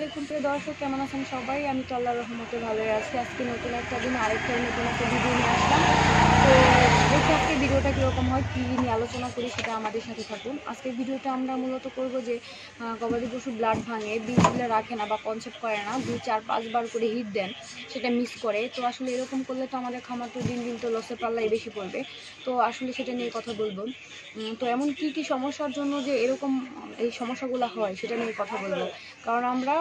আলাইকুম প্রিয় দর্শক, কেমন আছেন সবাই? আমি তো আল্লাহর রহমতে ভালোই আছি। আজকে নতুন একটা দিন নতুন একটা ভিডিও নিয়ে আসলাম। তো দেখি আজকে ভিডিওটা কীরকম হয়, কী নিয়ে আলোচনা করি সেটা আমাদের সাথে থাকুন। আজকের ভিডিওটা আমরা মূলত করব যে গবাদি পশু ব্লাড ভাঙে, বীজগুলো রাখে না বা কনসেপ্ট করে না, 2-4-5 বার করে হিট দেন, সেটা মিস করে। তো আসলে এরকম করলে তো আমাদের খামার তো দিন দিন তো লসের পাল্লাই বেশি পড়বে। তো আসলে সেটা নিয়ে কথা বলবো। তো এমন কী কী সমস্যার জন্য যে এরকম এই সমস্যাগুলো হয় সেটা নিয়ে কথা বলবো। কারণ আমরা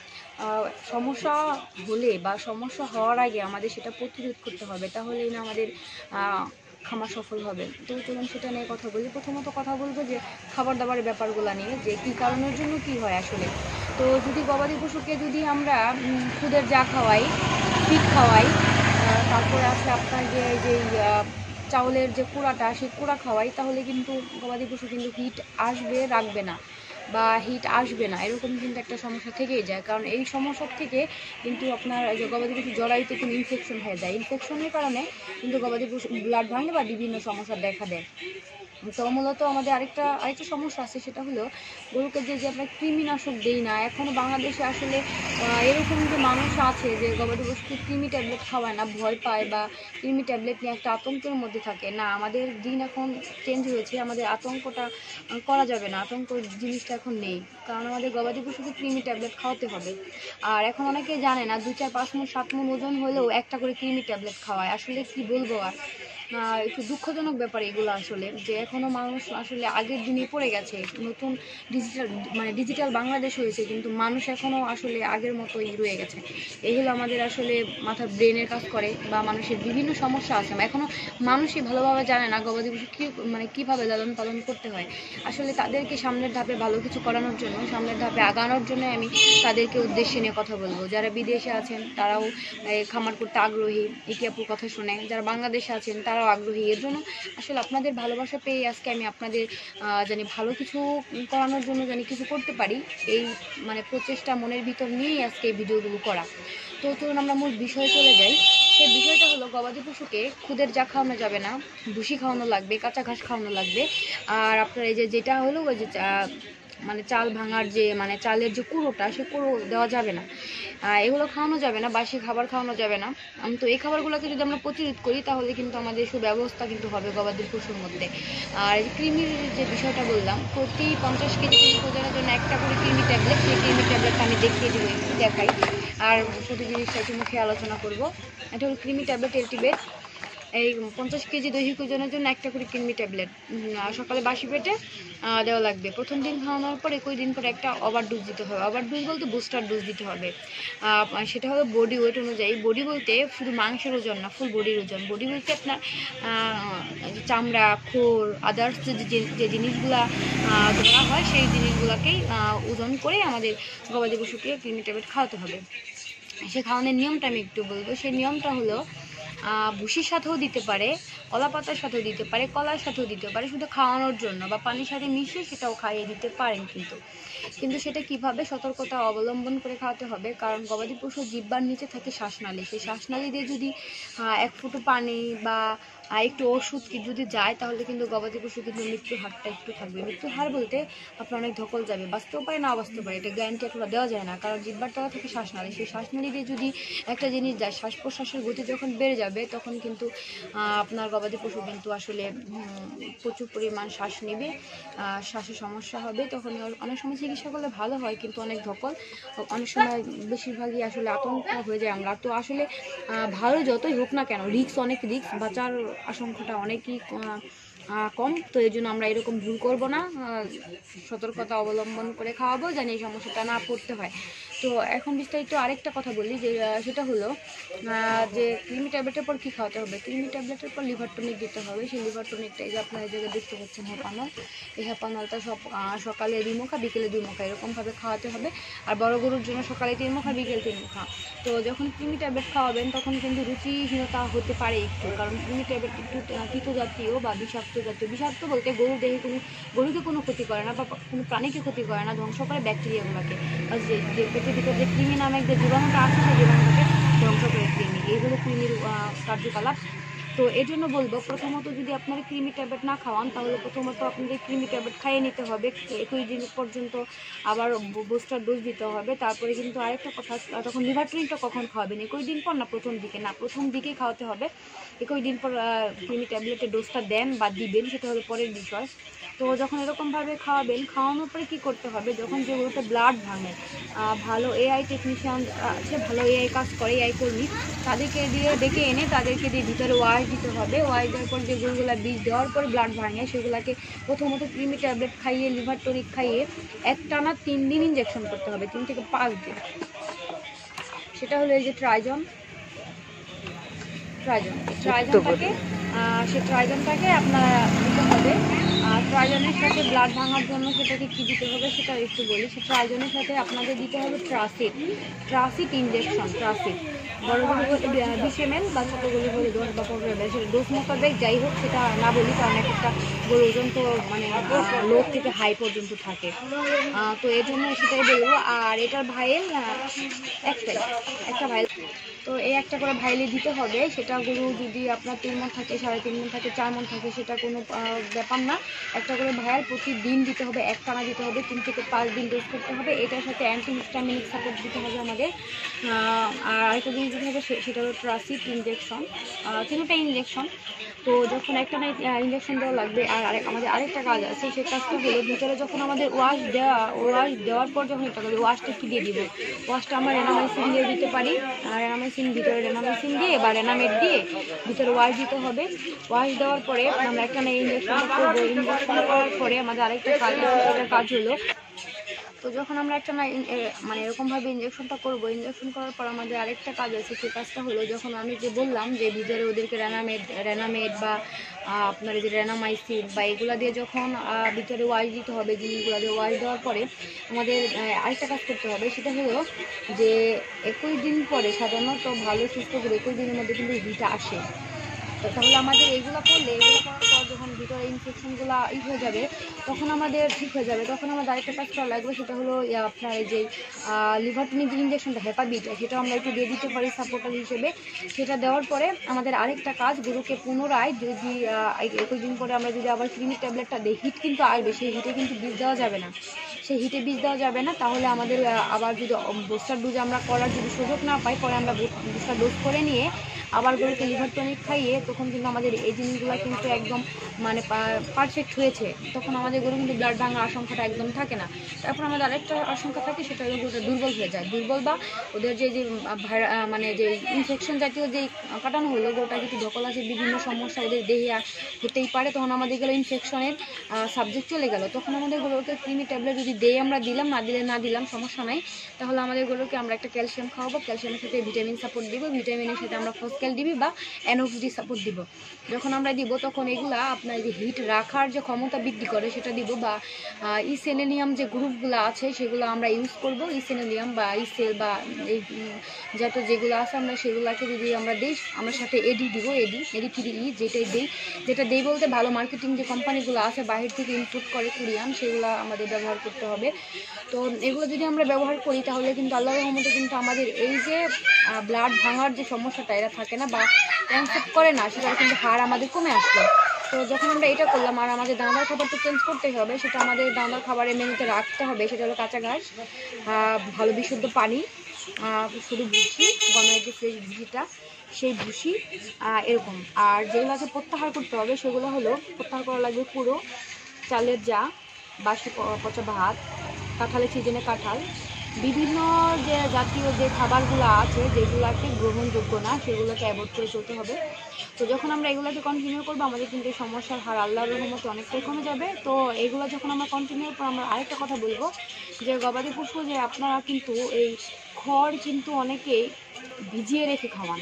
সমস্যা হলে বা সমস্যা হওয়ার আগে আমাদের সেটা প্রতিরোধ করতে হবে, তাহলেই না আমাদের খামার সফল হবে। তো চলুন সেটা নিয়ে কথা বলি। প্রথমত কথা বলবো যে খাবার দাবারের ব্যাপারগুলো নিয়ে, যে কী কারণের জন্য কী হয় আসলে। তো যদি গবাদি পশুকে যদি আমরা খুদের যা খাওয়াই, ফিড খাওয়াই, তারপরে আসলে আপনার যে চাউলের যে কুড়াটা, সেই কুড়া খাওয়াই, তাহলে কিন্তু গবাদি পশু কিন্তু হিট আসবে রাখবে না বা হিট আসবে না, এরকম কিন্তু একটা সমস্যা থেকেই যায়। কারণ এই সমস্যার থেকে কিন্তু আপনার যে গবাদি পশু জরায়ুতে কোনো ইনফেকশন হয়ে যায়, ইনফেকশনের কারণে কিন্তু গবাদি পশু ব্লাড ভাঙে বা বিভিন্ন সমস্যা দেখা দেয়। তো মূলত আমাদের আরেকটা সমস্যা আছে, সেটা হলো গরুকে যে আমরা কৃমিনাশক দিই না। এখনও বাংলাদেশে আসলে এরকম যে মানুষ আছে যে গবাদি পশুকে কৃমি ট্যাবলেট খাওয়ায় না, ভয় পায় বা কৃমি ট্যাবলেট নিয়ে একটা আতঙ্কের মধ্যে থাকে। না, আমাদের দিন এখন চেঞ্জ হয়েছে, আমাদের আতঙ্কটা করা যাবে না, আতঙ্ক জিনিসটা এখন নেই। কারণ আমাদের গবাদি পশুকে কৃমি ট্যাবলেট খাওয়াতে হবে। আর এখন অনেকে জানে না, 2-4-5 মণ 7 মণ ওজন হলেও একটা করে কৃমি ট্যাবলেট খাওয়ায়। আসলে কি বলবো আর, একটু দুঃখজনক ব্যাপার এগুলো আসলে, যে এখনও মানুষ আসলে আগের দিনে পড়ে গেছে। নতুন ডিজিটাল বাংলাদেশ হয়েছে, কিন্তু মানুষ এখনও আসলে আগের মতোই রয়ে গেছে। এই হলো আমাদের আসলে মাথার ব্রেনের কাজ করে, বা মানুষের বিভিন্ন সমস্যা আছে। এখনও মানুষই ভালোভাবে জানে না গবাদি পশু কীভাবে লালন পালন করতে হয়। আসলে তাদেরকে সামনের ধাপে ভালো কিছু করানোর জন্য, সামনের ধাপে আগানোর জন্য আমি তাদেরকে উদ্দেশ্যে নিয়ে কথা বলবো। যারা বিদেশে আছেন তারাও খামার করতে আগ্রহী, ইতি আপুর কথা শুনে। যারা বাংলাদেশে আছেন তারাও আগ্রহী। এর জন্য আসলে আপনাদের ভালোবাসা পেয়ে আজকে আমি আপনাদের জানি ভালো কিছু করানোর জন্য জানি কিছু করতে পারি, এই প্রচেষ্টা মনের ভিতর নিয়েই আজকে এই ভিডিওগুলো করা। তো চলুন আমরা মূল বিষয়ে চলে যাই। সেই বিষয়টা হলো, গবাদি পশুকে খুদের যা খাওয়ানো যাবে না, ভুসি খাওয়ানো লাগবে, কাঁচা ঘাস খাওয়ানো লাগবে। আর আপনার এই যেটা হলো ওই যে চাল ভাঙার যে চালের যে কুড়োটা, সে কুড়ো দেওয়া যাবে না, এগুলো খাওয়ানো যাবে না, বাসি খাবার খাওয়ানো যাবে না। তো এই খাবারগুলোকে যদি আমরা প্রতিরোধ করি, তাহলে কিন্তু আমাদের সুব্যবস্থা কিন্তু হবে গবাদি পশুর মধ্যে। আর কৃমির যে বিষয়টা বললাম, প্রতি 50 কেজি ওজনের জন্য একটা করে কৃমি ট্যাবলেট, সেই কৃমি ট্যাবলেটটা আমি দেখিয়ে দেবো, একটু দেখাই। আর প্রতি জিনিসটা একটু মুখে আলোচনা করবো। এটা হলো কৃমি ট্যাবলেট এলটিবেট। এই 50 কেজি দৈহিক ওজনের জন্য একটা করে কৃমি ট্যাবলেট সকালে বাসি পেটে দেওয়া লাগবে। প্রথম দিন খাওয়ানোর পর 21 দিন পরে একটা ওভার ডোজ দিতে হবে। ওভার ডোজ বলতে বুস্টার ডোজ দিতে হবে। সেটা হলো বডি ওয়েট অনুযায়ী। বডি বলতে শুধু মাংসের ওজন না, ফুল বডির ওজন। বডি বলতে আপনার চামড়া, খোর, আদার্স যে জিনিসগুলা ধরা হয়, সেই জিনিসগুলোকেই ওজন করে আমাদের গবাদি পশুকে কৃমি ট্যাবলেট খাওয়াতে হবে। সে খাওয়ানোর নিয়মটা আমি একটু বলবো। সেই নিয়মটা হলো, ভুসির সাথেও দিতে পারে, কলা পাতার সাথেও দিতে পারে, কলার সাথেও দিতে পারে, শুধু খাওয়ানোর জন্য বা পানির সাথে মিশিয়ে সেটাও খাইয়ে দিতে পারেন। কিন্তু সেটা কিভাবে সতর্কতা অবলম্বন করে খাওয়াতে হবে। কারণ গবাদি পশুর জিহ্বার নিচে থাকে শ্বাসনালী। সেই শ্বাসনালী দিয়ে যদি 1 ফুটো পানি বা একটু ওষুধ যদি যায়, তাহলে কিন্তু গবাদি পশু কিন্তু মৃত্যুর হারটা একটু থাকবে। মৃত্যুর হার বলতে আপনার অনেক ধকল যাবে, বাঁচতেও পারে না বাঁচতে পারে, এটা গ্যারান্টি এতটা দেওয়া যায় না। কারণ জিহ্বার তলা থেকে শ্বাসনালী, সেই শ্বাসনালী দিয়ে যদি একটা জিনিস যায়, শ্বাস প্রশ্বাসের গতি যখন বেড়ে যাবে, তখন কিন্তু আপনার গবাদি পশু কিন্তু আসলে প্রচুর পরিমাণ শ্বাস নেবে, শ্বাসের সমস্যা হবে। তখন অনেক সময় চিকিৎসা করলে ভালো হয়, কিন্তু অনেক ধকল, অনেক সময় বেশিরভাগই আসলে আতঙ্ক হয়ে যায় আমরা। তো আসলে ভালো যতই হোক না কেন, অনেক রিস্ক, বাঁচার আশঙ্কাটা অনেকই কম। তো এই জন্য আমরা এরকম ভুল করব না, সতর্কতা অবলম্বন করে খাওয়াবো, যেন এই সমস্যাটা না পড়তে হয়। তো এখন বিস্তারিত আরেকটা কথা বলি, যে সেটা হলো যে কৃমি ট্যাবলেটের পর কী খাওয়াতে হবে। কৃমি ট্যাবলেটের পর লিভার টনিক দিতে হবে। সেই লিভার টনিকটা, এই যে আপনারা এই জায়গায় দেখতে পাচ্ছেন হ্যাপানল, এই হ্যাপানলটা সকালে 2 মুখা, বিকেলে 2 মুখা, এরকমভাবে খাওয়াতে হবে। আর বড় গরুর জন্য সকালে 3 মুখা, বিকেল 3 মুখা। তো যখন কৃমি ট্যাবলেট খাওয়াবেন, তখন কিন্তু রুচিহীনতা হতে পারে একটু, কারণ কৃমি ট্যাবলেট একটু তিতো জাতীয় বা বিষাক্ত জাতীয়। বিষাক্ত বলতে গরুকে কোনো ক্ষতি করে না বা কোনো প্রাণীকে ক্ষতি করে না, ধ্বংস করে ব্যাকটেরিয়াগুলোকে। যে পেটের ভিতরে যে কৃমি নামে যে জীবাণুটা আছে, সেই জীবাণুটাকে ধ্বংস করে কৃমি। এই হলো কৃমির কার্যকলাপ। তো এই জন্য বলবো, প্রথমত যদি আপনারা ক্রিমি ট্যাবলেট না খাওয়ান তাহলে প্রথমত আপনাদের ক্রিমি ট্যাবলেট খাইয়ে নিতে হবে 21 দিন পর্যন্ত, আবার বুস্টার ডোজ দিতে হবে। তারপরে কিন্তু আরেকটা কথা, তখন লিভার টনিকটা কখন খাওয়াবেন? 21 দিন পর না প্রথম দিকে? না, প্রথম দিকেই খাওয়াতে হবে। 21 দিন পর ক্রিমি ট্যাবলেটের ডোজটা দেন বা দিবেন সেটা হলো পরের বিষয়। তো যখন এরকমভাবে খাওয়াবেন, খাওয়ানোর পরে কী করতে হবে, যখন যে গরুটা ব্লাড ভাঙে, ভালো এআই টেকনিশিয়ান আছে, ভালো এআই কাজ করে, এআই কর্মী, তাদেরকে দিয়ে ডেকে এনে তাদেরকে দিয়ে ভিতরে ওয়াশ দিতে হবে। ওয়াশ দেওয়ার পর যে গরুগুলা বীজ দেওয়ার পরে ব্লাড ভাঙে সেগুলোকে প্রথমত ক্রিমি ট্যাবলেট খাইয়ে, লিভার টনিক খাইয়ে একটানা 3 দিন ইঞ্জেকশন করতে হবে, 3 থেকে 5 দিন। সেটা হলো এই যে ট্রাইজনটাকে সেই ট্রাইজনটাকে আপনারা দিতে হবে। আর ট্রাইজনের সাথে ব্লাড ভাঙার জন্য সেটাকে কী দিতে হবে সেটা একটু বলি। সে ট্রাইজনের সাথে আপনাদের দিতে হবে ট্রাসিড ইঞ্জেকশন। ট্রাসিড বড়গুলো বলে 20 ml বা ছোটোগুলো বলে 10 বা 15 ml, সেটা ডোজ মোতাবেক যাই হোক সেটা না বলি, কারণ একটা গরু ওজন তো মানে লো থেকে হাই পর্যন্ত থাকে। তো এর জন্য সেটাই বলবো। আর এটার ভাইল একটা ভাইল, তো এই একটা করে ভাইলে দিতে হবে। সেটা গরু যদি আপনার 3 মণ থাকে, 3.5 মণ থাকে, 4 মণ থাকে, সেটা কোনো ব্যাপার না। একটা করে ভাইল প্রতিদিন দিতে হবে, একটানা দিতে হবে, 3 থেকে 5 দিন ডোজ করতে হবে। এটার সাথে অ্যান্টিহিস্টামিনিক সাপোর্ট দিতে হবে আমাদের। আর আরেকটা জিনিস দিতে হবে সেটা হলো ট্রাসিড ইঞ্জেকশন, 3টা ইঞ্জেকশন। তো যখন একটা ইঞ্জেকশন দেওয়া লাগবে। আর আমাদের আরেকটা কাজ আছে, সেই কাজটা হলো ভিতরে যখন আমাদের ওয়াশ দেওয়ার পর যখন এটা করবে, ওয়াশটা কী দিয়ে দিব? ওয়াশটা আমরা রেনামাইসিন দিয়ে দিতে পারি। ভিতরে রেনামাইসিন দিয়ে বা রেনামেড দিয়ে ভিতরে ওয়াশ দিতে হবে। ওয়াশ দেওয়ার পরে আমরা একটা ইঞ্জেকশন করবো। ইঞ্জেকশন করার পরে আমাদের আরেকটা কাজ হলো, তো যখন আমরা একটা মানে এরকমভাবে ইঞ্জেকশনটা করবো, ইঞ্জেকশন করার পর আমাদের আরেকটা কাজ আছে। সেই কাজটা হলো, যখন আমি যে বললাম যে ভিতরে ওদেরকে রেনামেড বা আপনার যে রেনামাইসিন বা এগুলো দিয়ে যখন ভিতরে ওয়াশ দিতে হবে, জিনিসগুলো দিয়ে ওয়াশ দেওয়ার পরে আমাদের আরেকটা কাজ করতে হবে। সেটা হলো যে 21 দিন পরে, সাধারণত ভালো সুস্থ করে 21 দিনের মধ্যে কিন্তু হিট আসে। তাহলে আমাদের এগুলো করার পর যখন ভিতরে ইনফেকশনগুলো হয়ে যাবে, তখন আমাদের ঠিক হয়ে যাবে। তখন আমাদের আরেকটা কাজ করা লাগবে, সেটা হলো আপনার এই যে লিভার টনিক যে ইঞ্জেকশনটা হেপাবিট, সেটা আমরা একটু দিয়ে দিতে পারি সাপোর্টার হিসেবে। সেটা দেওয়ার পরে আমাদের আরেকটা কাজ, গরুকে পুনরায় যদি 21 দিন পরে আমরা যদি আবার ক্লিনিক ট্যাবলেটটা দিই, হিট কিন্তু আসবে, সেই হিটে কিন্তু বীজ দেওয়া যাবে না, তাহলে আমাদের আবার যদি বুস্টার ডোজ আমরা করার যদি সুযোগ না পাই, পরে আমরা বুস্টার ডোজ করে নিয়ে আবার গরুকে লিভার টনিক খাইয়ে, তখন কিন্তু আমাদের এই জিনিসগুলো কিন্তু একদম মানে পারফেক্ট হয়েছে। তখন আমাদের গরু কিন্তু ব্লাড ভাঙার আশঙ্কাটা একদম থাকে না। তারপর আমাদের আরেকটা আশঙ্কা থাকে, সেটা হলো গরুটা দুর্বল হয়ে যায়। দুর্বল বা ওদের যে মানে যে ইনফেকশন জাতীয় যে কাটানো হলো, গরুটা যদি ধকল আছে, বিভিন্ন সমস্যা ওদের দেহে হতেই পারে, তখন আমাদের গেলো ইনফেকশনের সাবজেক্ট চলে গেল। তখন আমাদের গরুকে ক্রিমি ট্যাবলেট যদি দেই আমরা দিলাম, না দিলাম সমস্যা নাই। তাহলে আমাদের গরুকে আমরা একটা ক্যালসিয়াম খাওয়াবো, ক্যালসিয়ামের সাথে ভিটামিন সাপোর্ট দিব, ভিটামিনের সাথে আমরা ফসক্যাল দিবি বা এনওক্সডি সাপোর্ট দিব। যখন আমরা দিব তখন এগুলা আপনার যে হিট রাখার যে ক্ষমতা বৃদ্ধি করে সেটা দিব, বা ইসেলেনিয়াম যে গ্রুপগুলো আছে সেগুলো আমরা ইউজ করব। ইসেলেনিয়াম বা ইসেল বা এই যত যেগুলো আছে আমরা সেগুলোকে যদি আমরা দিই, আমরা সাথে এডি দিব, এডি 3 যেটা দেই বলতে ভালো মার্কেটিং যে কোম্পানিগুলো আছে বাহির থেকে ইনপুট করে কোরিয়ান, সেগুলো আমাদের ব্যবহার করতে হবে। তো এগুলো যদি আমরা ব্যবহার করি তাহলে কিন্তু আল্লাহর রহমতে কিন্তু আমাদের এই যে ব্লাড ভাঙার যে সমস্যাটা এরা থাকে না বা কনসেপ্ট করে না, সেটা কিন্তু হার আমাদের কমে আসবে। তো যখন আমরা এটা করলাম, আর আমাদের দানাদার খাবার তো চেঞ্জ করতেই হবে, সেটা আমাদের দানাদার খাবারের মেনুতে রাখতে হবে। সেটা হলো কাঁচা ঘাস, ভালো বিশুদ্ধ পানি, শুধু ভুসি, গমের যে ফ্রেশ ভুসিটা সেই ভুসি, এরকম। আর যেগুলো আছে প্রত্যাহার করতে হবে, সেগুলো হলো প্রত্যাহার করা লাগবে পুরো চালের বাসি পচা ভাত, কাঁঠালের সিজনে কাঁঠাল, বিভিন্ন যে জাতীয় যে খাবারগুলো আছে যেগুলোকে গ্রহণযোগ্য না সেগুলোকে অ্যাভয়েড করে চলতে হবে। তো যখন আমরা এগুলোকে কন্টিনিউ করবো, আমাদের কিন্তু এই সমস্যার হার আল্লাহর রহমতে অনেকটাই কমে যাবে। তো এগুলো যখন আমরা কন্টিনিউ করবো, আমরা আরেকটা কথা বলবো যে গবাদি পশু যে আপনারা কিন্তু এই খড় কিন্তু অনেকেই ভিজিয়ে রেখে খাওয়ান,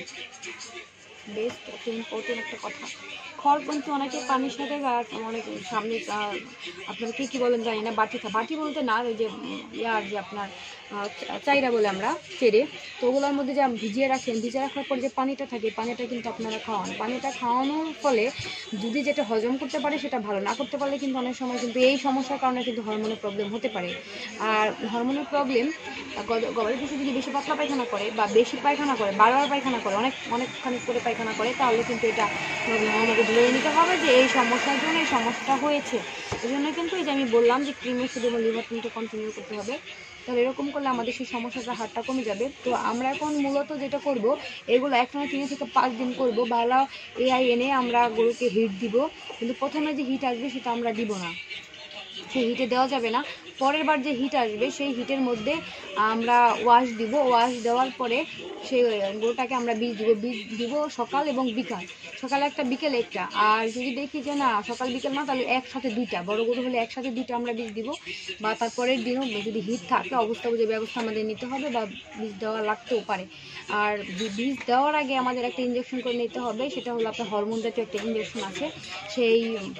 বেস্ট ইম্পর্টেন্ট একটা কথা। খড় কিন্তু অনেকে পানির সাথে অনেক সামনে আপনারা কী বলেন জানি না, বাটি বলতে না, ওই যে যে আপনার চাইরা বলে আমরা চেড়ে, তো ওগুলোর মধ্যে যে ভিজিয়ে রাখেন, ভিজিয়ে রাখার পর যে পানিটা থাকে পানিটা কিন্তু আপনারা খাওয়ান। পানিটা খাওয়ানোর ফলে যদি যেটা হজম করতে পারে সেটা ভালো, না করতে পারলে কিন্তু অনেক সময় কিন্তু এই সমস্যার কারণে কিন্তু হরমোনের প্রবলেম হতে পারে। আর হরমোনের প্রবলেম, গবাদি পশু যদি বেশি পাতলা পায়খানা করে বা বেশি পায়খানা করে, বারবার পায়খানা করে, অনেকখানি করে পায়খানা করে, তাহলে কিন্তু এটা আমাকে ধরে নিতে হবে যে এই সমস্যার জন্য এই সমস্যাটা হয়েছে। এই জন্য কিন্তু এই যে আমি বললাম যে ক্রিমের শুধু লিভার টিনটা কন্টিনিউ করতে হবে, তাহলে এরকম করলে আমাদের সেই সমস্যাটার হারটা কমে যাবে। তো আমরা এখন মূলত যেটা করব, এগুলো একটানা 3 থেকে 5 দিন করব। ভালো এআই এনে আমরা গরুকে হিট দিব, কিন্তু প্রথমে যে হিট আসবে সেটা আমরা দিব না, সেই হিটে দেওয়া যাবে না। পরের বার যে হিট আসবে সেই হিটের মধ্যে আমরা ওয়াশ দিব। ওয়াশ দেওয়ার পরে সেই গরুটাকে আমরা বীজ দিব সকাল এবং বিকাল, সকালে একটা বিকেলে একটা। আর যদি দেখি যে না সকাল বিকেল না, তাহলে একসাথে 2টা, বড় গরু হলে একসাথে 2টা আমরা বীজ দিব। বা তারপরের দিনও যদি হিট থাকে অবস্থা বুঝে ব্যবস্থা আমাদের নিতে হবে, বা বীজ দেওয়া লাগতেও পারে। আর বীজ দেওয়ার আগে আমাদের একটা ইঞ্জেকশন করে নিতে হবে, সেটা হলো আপনার হরমোন জাতীয় একটা ইঞ্জেকশন আছে, সেই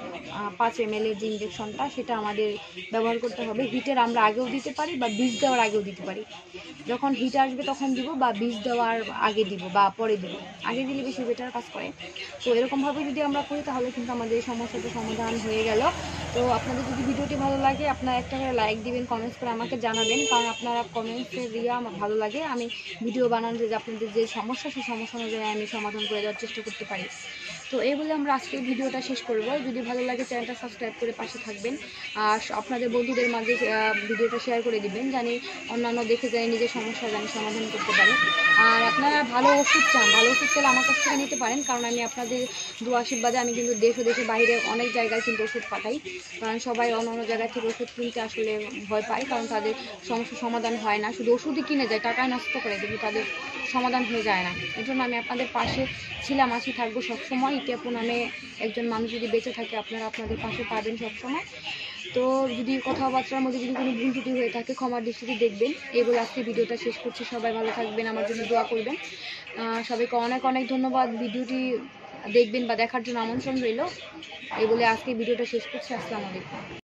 5 ml যে ইঞ্জেকশনটা সেটা আমাদের ব্যবহার করতে হবে। হিটের আমরা আগেও দিতে পারি বা বীজ দেওয়ার আগেও দিতে পারি। যখন হিট আসবে তখন দিব, বা বীজ দেওয়ার আগে দিব বা পরে দিব। আগে দিলে বেশি বেটার কাজ করে। তো এরকমভাবে যদি আমরা করি তাহলে কিন্তু আমাদের এই সমস্যাটা সমাধান হয়ে গেল। তো আপনাদের যদি ভিডিওটি ভালো লাগে আপনারা একটা করে লাইক দিবেন, কমেন্টস করে আমাকে জানাবেন, কারণ আপনারা কমেন্টসে দিয়ে আমার ভালো লাগে। আমি ভিডিও বানানো যে আপনাদের যে সমস্যা সেই সমস্যা অনুযায়ী আমি সমাধান করে দেওয়ার চেষ্টা করতে পারি। তো এই বলে আমরা আজকের ভিডিওটা শেষ করব। যদি ভালো লাগে চ্যানেলটা সাবস্ক্রাইব করে পাশে থাকবেন, আর আপনাদের বন্ধুদের মাঝে ভিডিওটা শেয়ার করে দিবেন, জানি অন্যান্য দেখে জানি নিজের সমস্যা জানি সমাধান করতে পারি। আর আপনারা ভালো ওষুধ চান, ভালো ওষুধ চাইলে আমার কাছ থেকে নিতে পারেন, কারণ আমি আপনাদের দোয়া আশীর্বাদে আমি কিন্তু দেশ ও দেশের বাইরে অনেক জায়গায় কিন্তু ওষুধ পাঠাই। কারণ সবাই অন্য অন্য জায়গা থেকে ওষুধ কিনতে আসলে ভয় পায়, কারণ তাদের সমস্যার সমাধান হয় না, শুধু ওষুধই কিনে যায়, টাকায় নষ্ট করে, কিন্তু তাদের সমাধান হয়ে যায় না। এর জন্য আমি আপনাদের পাশে ছিলাম, আছি, থাকবো সবসময়। ইতিয়াপু নামে একজন মানুষ যদি বেঁচে থাকে আপনারা আপনাদের পাশে পাবেন সবসময়। তো যদি কথাবার্তার মধ্যে যদি কোনো ভুল ত্রুটি হয়ে থাকে ক্ষমার দৃষ্টিতে দেখবেন। এগুলো আজকে ভিডিওটা শেষ করছি। সবাই ভালো থাকবেন, আমার জন্য দোয়া করবেন। সবাইকে অনেক অনেক ধন্যবাদ ভিডিওটি দেখবেন বা দেখার জন্য আমন্ত্রণ রইল। এই বলে আজকে ভিডিওটা শেষ করছি। আসসালামু আলাইকুম।